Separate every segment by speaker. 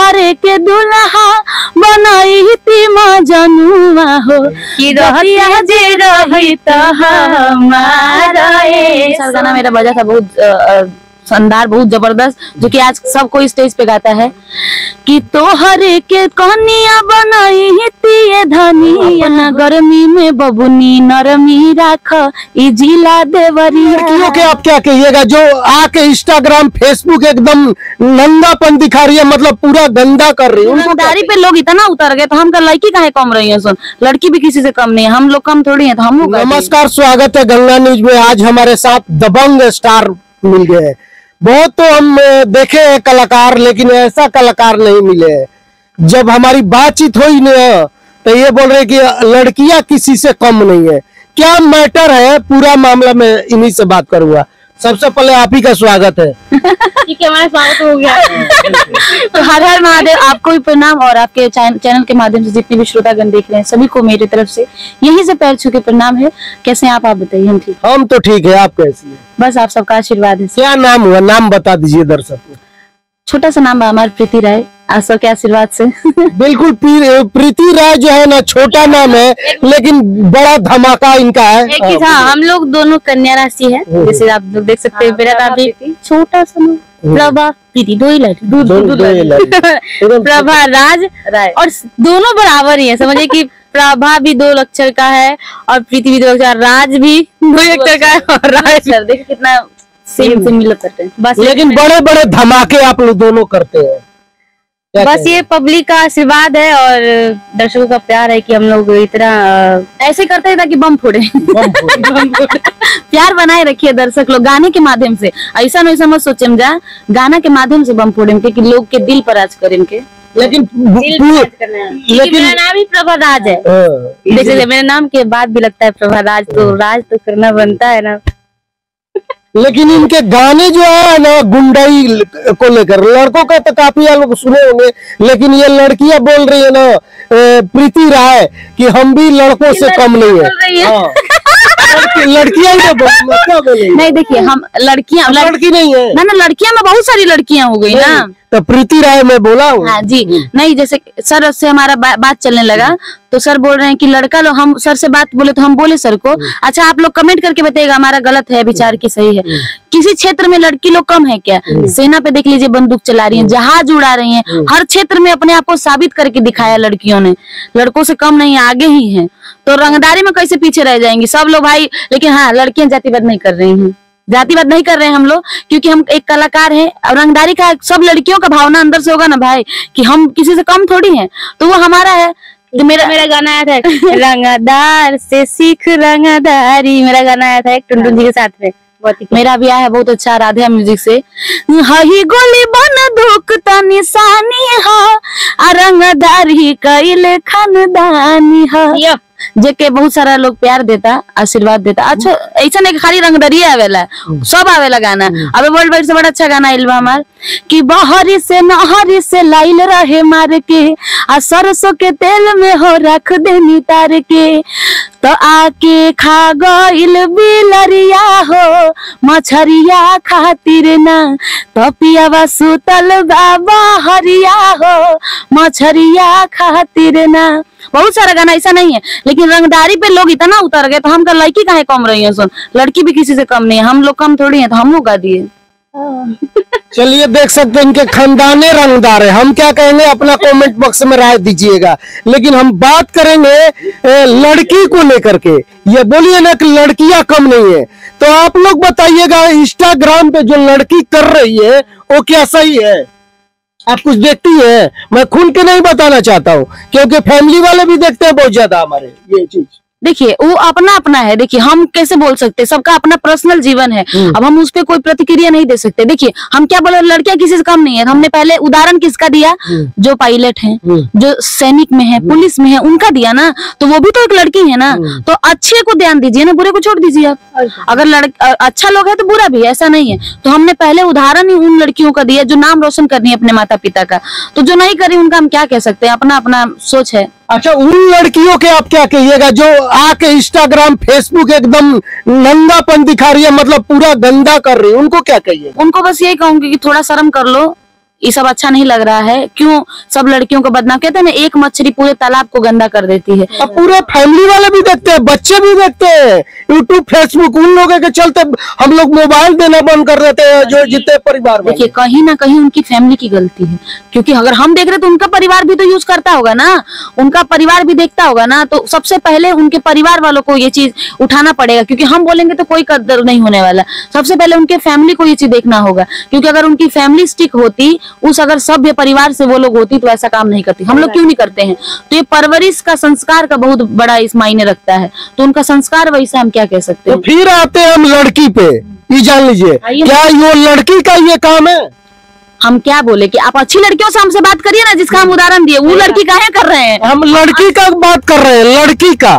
Speaker 1: तोहरे के दुल्हा बनाई थी माँ जनुआ हो कि रहतिया जे रही तो हमारा। गाना मेरा बजा था बहुत शानदार, बहुत जबरदस्त, जो कि आज सब कोई स्टेज पे गाता है कि तोहरे के कन्या बनाई थी धनिया न गर्मी में बबुनी नरमी राख ई जिला देवरिया।
Speaker 2: लड़कियों के आप क्या कहिएगा जो आके इंस्टाग्राम फेसबुक एकदम नंगापन दिखा रही है, मतलब पूरा गंदा कर रही है?
Speaker 1: रंगदारी पे लोग इतना उतर गए तो हम लड़की काहे कम रही है? सुन, लड़की भी किसी से कम नहीं है, हम लोग कम थोड़ी है तो हम।
Speaker 2: नमस्कार, स्वागत है गंगा न्यूज में। आज हमारे साथ दबंग स्टार मिल गए। बहुत तो हम देखे हैं कलाकार, लेकिन ऐसा कलाकार नहीं मिले। जब हमारी बातचीत हुई ना तो ये बोल रहे कि लड़कियां किसी से कम नहीं है। क्या मैटर है पूरा मामला में इन्हीं से बात करूंगा। सबसे पहले आप ही का स्वागत है।
Speaker 1: ठीक है, हमारा स्वागत हो गया। तो हर हर महादेव, आपको भी प्रणाम और आपके चैनल के माध्यम से जितने भी श्रोतागण देख रहे हैं सभी को मेरी तरफ से यहीं से पैर छू के प्रणाम है। कैसे हैं आप बताइए? हम ठीक।
Speaker 2: हम तो ठीक है, आप कैसी है?
Speaker 1: बस आप सबका आशीर्वाद है।
Speaker 2: क्या नाम हुआ? नाम बता दीजिए दर्शक को।
Speaker 1: छोटा सा नाम है हमारा प्रीति राय, आप सबके आशीर्वाद से।
Speaker 2: बिल्कुल, प्रीति राय जो है ना छोटा नाम है लेकिन बड़ा धमाका इनका है।
Speaker 1: एक ही था, हम लोग दोनों कन्या राशि है, जैसे आप लोग देख सकते हैं। मेरा नाम भी छोटा सा प्रभा प्रीति, दो ही लड़की प्रभा राज और दोनों बराबर ही है। समझिए कि प्रभा भी 2 अक्षर का है और प्रीति भी 2 अक्षर, राज भी 2 अक्षर का है और राज देखिए कितना सेम से मिल करते हैं। बस
Speaker 2: लेकिन बड़े बड़े धमाके आप लोग दोनों करते हैं।
Speaker 1: बस ये पब्लिक का आशीर्वाद है और दर्शकों का प्यार है कि हम लोग इतना ऐसे करते हैं ताकि बम फोड़े। प्यार बनाए रखिए दर्शक लोग गाने के माध्यम से। ऐसा वैसा मत सोचे हम जा, गाना के माध्यम से बम फोड़े कि लोग के दिल पर राज करें के।
Speaker 2: लेकिन
Speaker 1: मेरा नाम ही प्रभा राज है। जैसे मेरे नाम के बाद भी लगता है प्रभा राज, तो राज तो करना बनता है ना।
Speaker 2: लेकिन इनके गाने जो है ना गुंडाई को लेकर, लड़कों का तो काफी आप लोग सुने होंगे, लेकिन ये लड़कियां बोल रही है ना प्रीति राय कि हम भी लड़कों से कम नहीं है। लड़कियां
Speaker 1: नहीं, देखिए हम लड़कियां
Speaker 2: लड़की नहीं है
Speaker 1: ना, लड़कियां में बहुत सारी लड़कियां हो गई ना,
Speaker 2: तो प्रीति राय मैं बोला हूँ।
Speaker 1: हाँ जी, नहीं जैसे सर से हमारा बात चलने लगा तो सर बोल रहे हैं कि लड़का लोग, हम सर से बात बोले तो हम बोले सर को अच्छा आप लोग कमेंट करके बताइएगा हमारा गलत है विचार की सही है। किसी क्षेत्र में लड़की लोग कम है क्या? सेना पे देख लीजिए, बंदूक चला रही है, जहाज उड़ा रही है, हर क्षेत्र में अपने आप को साबित करके दिखाया लड़कियों ने। लड़कों से कम नहीं, आगे ही है। तो रंगदारी में कैसे पीछे रह जाएंगी सब लोग भाई? लेकिन हाँ, लड़कियां जातिवाद नहीं कर रही हैं, जातिवाद नहीं कर रहे हैं हम लोग, क्योंकि हम एक कलाकार हैं और रंगदारी का सब लड़कियों का भावना अंदर से होगा ना भाई कि हम किसी से कम थोड़ी हैं, तो वो हमारा है। तो मेरा गाना आया था रंगदार से सीख रंगदारी, मेरा गाना आया था एक टुनटुन जी के साथ में, मेरा भी आया है बहुत अच्छा राधे म्यूजिक से। हही गोली बन धोकता निशानी है रंगदारी कैले खानदानी है, जेके बहुत सारा लोग प्यार देता, आशीर्वाद देता। अच्छा ऐसा नहीं खाली रंगदारी आवेला, सब आवेला गाना। अब वर्ल्ड वाइड से बड़ा अच्छा गाना आइल बा हमार कि बहरी से नहरी से लाइल रहे मार के आ सरसों के तेल में हो रख देनी तार के, तो आके खा गइल बिलरिया हो मछरिया खातिर ना, तो पियावा सुतल बाबा हरिया हो मछरिया खातिर ना। बहुत सारा गाना ऐसा नहीं है, लेकिन रंगदारी पे लोग इतना उतर गए तो हम लड़की काहे कम रही है? सुन, लड़की भी किसी से कम नहीं है, हम लोग कम थोड़ी है तो हम लोग गा दिए।
Speaker 2: चलिए देख सकते हैं इनके खानदाने रंगदार है। हम क्या कहेंगे अपना कमेंट बॉक्स में राय दीजिएगा, लेकिन हम बात करेंगे लड़की को लेकर के। ये बोलिए ना कि लड़कियां कम नहीं है, तो आप लोग बताइएगा इंस्टाग्राम पे जो लड़की कर रही है वो क्या सही है? आप कुछ देखती है? मैं खुल के नहीं बताना चाहता हूँ क्योंकि फैमिली वाले भी देखते हैं बहुत ज्यादा हमारे ये चीज।
Speaker 1: देखिए वो अपना अपना है, देखिए हम कैसे बोल सकते, सबका अपना पर्सनल जीवन है, अब हम उस पर कोई प्रतिक्रिया नहीं दे सकते। देखिए हम क्या बोले, लड़कियां किसी से कम नहीं है। हमने पहले उदाहरण किसका दिया? जो पायलट हैं, जो सैनिक में है, पुलिस में है, उनका दिया ना, तो वो भी तो एक लड़की है ना। तो अच्छे को ध्यान दीजिए ना, बुरे को छोड़ दीजिए आप। अगर अच्छा लोग है तो बुरा भी है, ऐसा नहीं है। तो हमने पहले उदाहरण ही उन लड़कियों का दिया जो नाम रोशन करनी है अपने माता पिता का, तो जो नहीं करी उनका हम क्या कह सकते हैं, अपना अपना सोच है।
Speaker 2: अच्छा, उन लड़कियों के आप क्या कहिएगा जो आके इंस्टाग्राम फेसबुक एकदम नंगापन दिखा रही है, मतलब पूरा गंदा कर रही है, उनको क्या कहिए?
Speaker 1: उनको बस यही कहूंगी कि थोड़ा शर्म कर लो, ये सब अच्छा नहीं लग रहा है। क्यों सब लड़कियों को बदनाम, कहते हैं ना एक मछली पूरे तालाब को गंदा कर देती है।
Speaker 2: अब पूरे फैमिली वाले भी देखते हैं, बच्चे भी देखते हैं, यूट्यूब फेसबुक, उन लोगों के चलते हम लोग मोबाइल देना बंद कर देते हैं जो जितने परिवार में।
Speaker 1: देखिए कहीं ना कहीं उनकी फैमिली की गलती है, क्योंकि अगर हम देख रहे तो उनका परिवार भी तो यूज करता होगा ना, उनका परिवार भी देखता होगा ना। तो सबसे पहले उनके परिवार वालों को ये चीज उठाना पड़ेगा, क्योंकि हम बोलेंगे तो कोई कदर नहीं होने वाला। सबसे पहले उनके फैमिली को ये चीज देखना होगा, क्योंकि अगर उनकी फैमिली स्टिक होती, उस अगर सभ्य परिवार से वो लोग होती तो ऐसा काम नहीं करती। हम लोग क्यों नहीं करते हैं? तो ये परवरिश का, संस्कार का बहुत बड़ा इस मायने रखता है। तो उनका संस्कार वैसा हम क्या कह सकते हैं।
Speaker 2: तो फिर आते हैं हम लड़की पे, ये जान लीजिए क्या ये लड़की का ये काम है?
Speaker 1: हम क्या बोले कि आप अच्छी लड़कियों से हमसे बात करिए ना, जिसका हम उदाहरण दिए। वो लड़की काहे कर रहे हैं?
Speaker 2: हम लड़की का बात कर रहे हैं, लड़की का।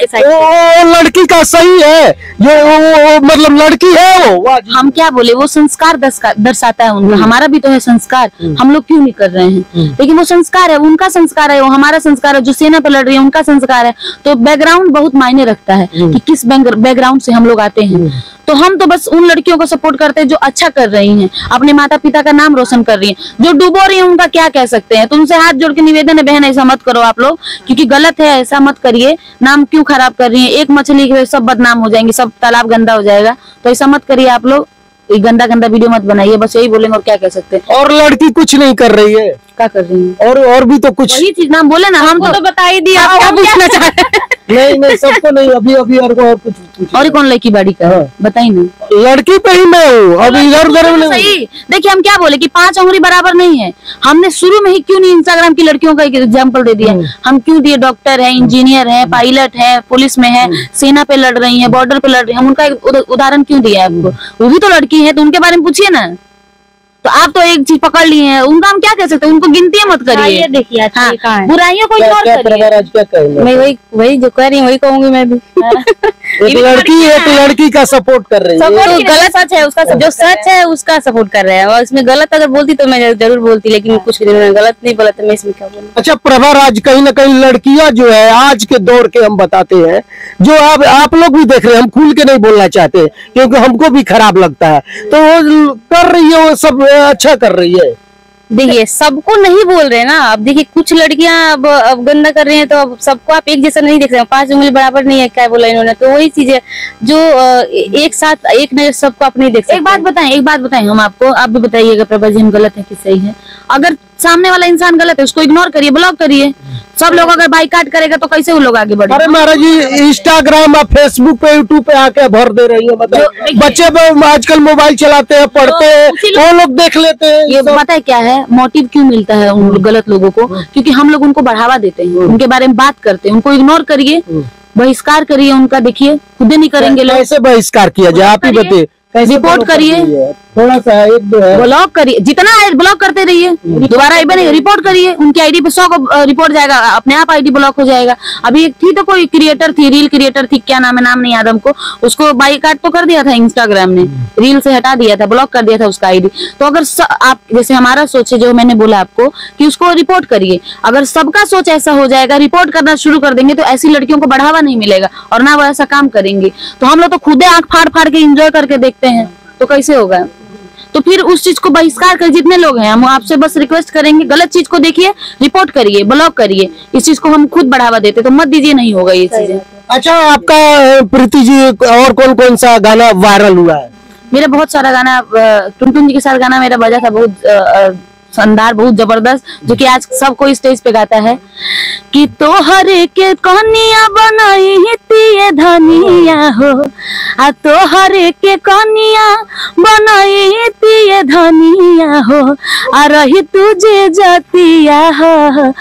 Speaker 2: वो लड़की का सही है, जो मतलब लड़की है वो।
Speaker 1: हम क्या बोले, वो संस्कार दर्शाता है उनका। हमारा भी तो है संस्कार, हम लोग क्यों नहीं कर रहे हैं? लेकिन वो संस्कार है, उनका संस्कार है, वो हमारा संस्कार है। जो सेना पे लड़ रही है उनका संस्कार है। तो बैकग्राउंड बहुत मायने रखता है कि किस बैकग्राउंड से हम लोग आते हैं। तो हम तो बस उन लड़कियों को सपोर्ट करते हैं जो अच्छा कर रही हैं, अपने माता पिता का नाम रोशन कर रही हैं। जो डूबो रही है उनका क्या कह सकते हैं? तो उनसे हाथ जोड़ के निवेदन है, बहन ऐसा मत करो आप लोग, क्योंकि गलत है, ऐसा मत करिए। नाम क्यों खराब कर रही है? एक मछली के सब बदनाम हो जाएंगे, सब तालाब गंदा हो जाएगा। तो ऐसा मत करिए आप लोग, गंदा गंदा वीडियो मत बनाइए। बस यही बोलेंगे, और क्या कह सकते हैं।
Speaker 2: और लड़की कुछ नहीं कर रही है,
Speaker 1: क्या कर रही है?
Speaker 2: और भी तो कुछ
Speaker 1: वही चीज नाम बोले ना, हम तो बता ही दिया। आप क्या पूछना चाह रहे हैं?
Speaker 2: नहीं सबको नहीं, अभी और कुछ
Speaker 1: और कौन लड़की बाड़ी का बताइए ना।
Speaker 2: लड़की पे ही मैं हूँ, अभी इधर उधर
Speaker 1: सही। देखिए हम क्या बोले कि 5 उंगली बराबर नहीं है। हमने शुरू में ही क्यों नहीं इंस्टाग्राम की लड़कियों का एक एग्जाम्पल दे दिया? हम क्यों दिए? डॉक्टर है, इंजीनियर है, पायलट है, पुलिस में है, सेना पे लड़ रही है, बॉर्डर पे लड़ रही है। हम उनका एक उदाहरण क्यों दिया आपको? वो भी तो लड़की है, तो उनके बारे में पूछिए ना। तो आप तो एक चीज पकड़ लिए हैं, उनका हम क्या कह सकते हैं? उनको गिनती मत करिए।
Speaker 3: देखिए
Speaker 1: बुराइयों को इग्नोर करिए।
Speaker 3: मैं वही जो कह रही हूँ वही कहूंगी मैं भी।
Speaker 2: एक लड़की का सपोर्ट कर रही है।
Speaker 3: तो गलत सच है उसका, जो सच है उसका सपोर्ट कर रहे हैं, और इसमें गलत अगर बोलती तो मैं जरूर बोलती, लेकिन कुछ गलत नहीं बोला तो मैं इसमें क्या बोलूं।
Speaker 2: अच्छा प्रभा राज, कहीं ना कहीं लड़कियां जो है आज के दौर के, हम बताते हैं, जो आप लोग भी देख रहे हैं, हम खुल के नहीं बोलना चाहते क्योंकि हमको भी खराब लगता है, तो वो कर रही है, वो सब अच्छा कर रही है।
Speaker 3: देखिए सबको नहीं बोल रहे ना। अब देखिए कुछ लड़कियां अब गंदा कर रही हैं, तो अब सबको आप एक जैसा नहीं देख रहे। 5 उंगली बराबर नहीं है, क्या बोला इन्होंने। तो वही चीज है जो एक साथ एक नजर सबको आप नहीं देख सकते।
Speaker 1: एक बात बताएं हम आपको, आप भी बताइएगा प्रभा जी हम गलत है कि सही है। अगर सामने वाला इंसान गलत है, उसको इग्नोर करिए, ब्लॉक करिए। सब लोग अगर बाइकाट करेगा तो कैसे वो लोग आगे बढ़े?
Speaker 2: अरे महाराज जी, इंस्टाग्राम और फेसबुक पे, यूट्यूब पे आके भर दे रही है। मतलब बच्चे आजकल मोबाइल चलाते हैं, पढ़ते हैं, वो लोग देख लेते हैं।
Speaker 1: ये पता है क्या है मोटिव क्यों मिलता है उन गलत लोगों को? क्योंकि हम लोग उनको बढ़ावा देते हैं, उनके बारे में बात करते हैं। उनको इग्नोर करिए, बहिष्कार करिए उनका। देखिए खुद नहीं करेंगे लोग।
Speaker 2: कैसे बहिष्कार किया जाए, आप ही बताइए।
Speaker 1: रिपोर्ट करिए,
Speaker 2: थोड़ा सा एक दो है,
Speaker 1: ब्लॉक करिए, जितना है ब्लॉक करते रहिए। दोबारा रिपोर्ट करिए, उनकी आईडी पे 100 को रिपोर्ट जाएगा, अपने आप आईडी ब्लॉक हो जाएगा। अभी एक थी तो कोई क्रिएटर थी, रील क्रिएटर थी, क्या नाम है, नाम नहीं याद हमको, उसको बाइकाट तो कर दिया था इंस्टाग्राम ने, रील से हटा दिया था, ब्लॉक कर दिया था उसका आईडी। तो अगर आप जैसे हमारा सोच है, जो मैंने बोला आपको कि उसको रिपोर्ट करिए, अगर सबका सोच ऐसा हो जाएगा, रिपोर्ट करना शुरू कर देंगे, तो ऐसी लड़कियों को बढ़ावा नहीं मिलेगा और ना वो ऐसा काम करेंगे। तो हम लोग तो खुदे आंख फाड़ फाड़ के एंजॉय करके देखते हैं, तो कैसे होगा? तो फिर उस चीज को बहिष्कार कर, जितने लोग हैं हम आपसे बस रिक्वेस्ट करेंगे, गलत चीज को देखिए, रिपोर्ट करिए, ब्लॉक करिए। इस चीज को हम खुद बढ़ावा देते, तो मत दीजिए, नहीं होगा ये चीजें।
Speaker 2: अच्छा आपका प्रीति जी और कौन कौन सा गाना वायरल हुआ है?
Speaker 1: मेरा बहुत सारा गाना, टुनटुन जी के साथ गाना मेरा बजा था, बहुत शानदार, बहुत जबरदस्त, जो कि आज सब कोई स्टेज पे गाता है कि तोहर के कनिया बनाई तिए धनिया हो, आ तोहर के कनिया बनाई तिए धनिया हो, आ रही तुझे जतिया हो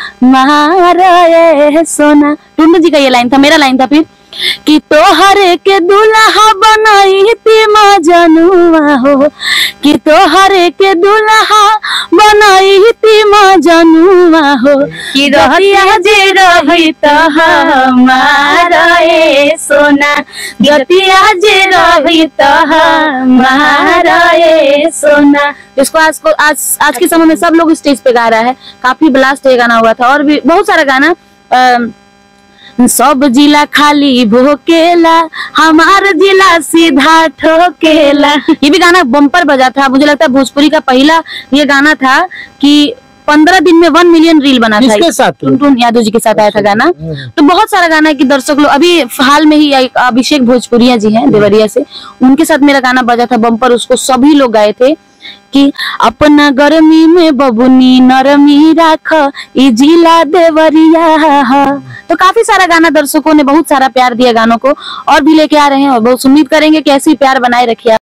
Speaker 1: मारे सोना। टुनटुन जी का ये लाइन था, मेरा लाइन था फिर कि तोहरे के दुल्हा बनाई ती माँ जनुआ हो, कि तोहरे के दुल्हा बनाई ती माँ जनुआ हो, कि रहिया जे रही तो हमारा ए सोना, गतिया जे रही तो हमारा ए सोना। जिसको आज के समय में सब लोग स्टेज पे गा रहा है, काफी ब्लास्ट ये गाना हुआ था। और भी बहुत सारा गाना सब जिला खाली भोकेला, हमारा जिला सीधा ठोकेला। ये भी गाना बम्पर बजा था, मुझे लगता है भोजपुरी का पहला ये गाना था कि 15 दिन में 1 मिलियन रील बना था।
Speaker 2: किसके साथ?
Speaker 1: टुनटुन यादव जी के साथ आया था गाना। तो बहुत सारा गाना है कि दर्शक लोग, अभी हाल में ही अभिषेक भोजपुरिया जी हैं देवरिया से, उनके साथ मेरा गाना बजा था बम्पर, उसको सभी लोग गाए थे कि अपना गर्मी में बबुनी नरमी राख ई जिला देवरिया। तो काफी सारा गाना दर्शकों ने बहुत सारा प्यार दिया गानों को, और भी लेके आ रहे हैं और बहुत उम्मीद करेंगे कि ऐसे ही प्यार बनाए रखिए।